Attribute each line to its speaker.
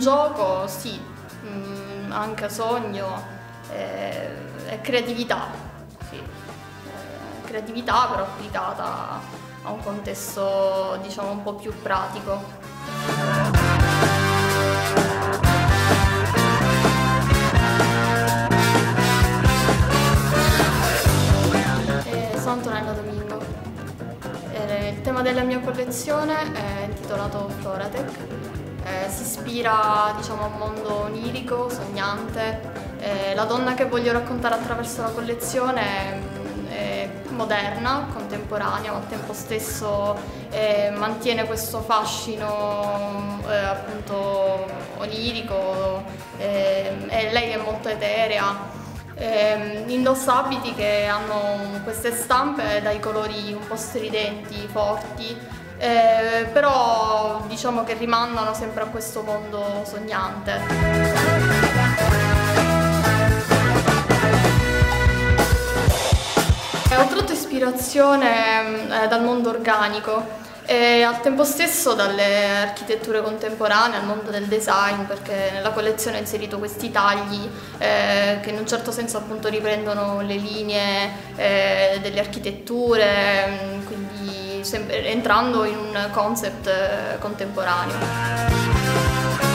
Speaker 1: gioco, sì, anche sogno e creatività, sì. Creatività però applicata a un contesto, diciamo, un po' più pratico. Sono Antonella Domingo. Il tema della mia collezione è intitolato Floratech. Si ispira, diciamo, a un mondo onirico, sognante. La donna che voglio raccontare attraverso la collezione è moderna, contemporanea, ma al tempo stesso mantiene questo fascino appunto onirico, e lei è molto eterea. Indossa abiti che hanno queste stampe dai colori un po' stridenti, forti, però diciamo che rimandano sempre a questo mondo sognante. Ho tratto ispirazione dal mondo organico e al tempo stesso dalle architetture contemporanee, al mondo del design, perché nella collezione ho inserito questi tagli che in un certo senso appunto riprendono le linee delle architetture, quindi entrando in un concept contemporaneo.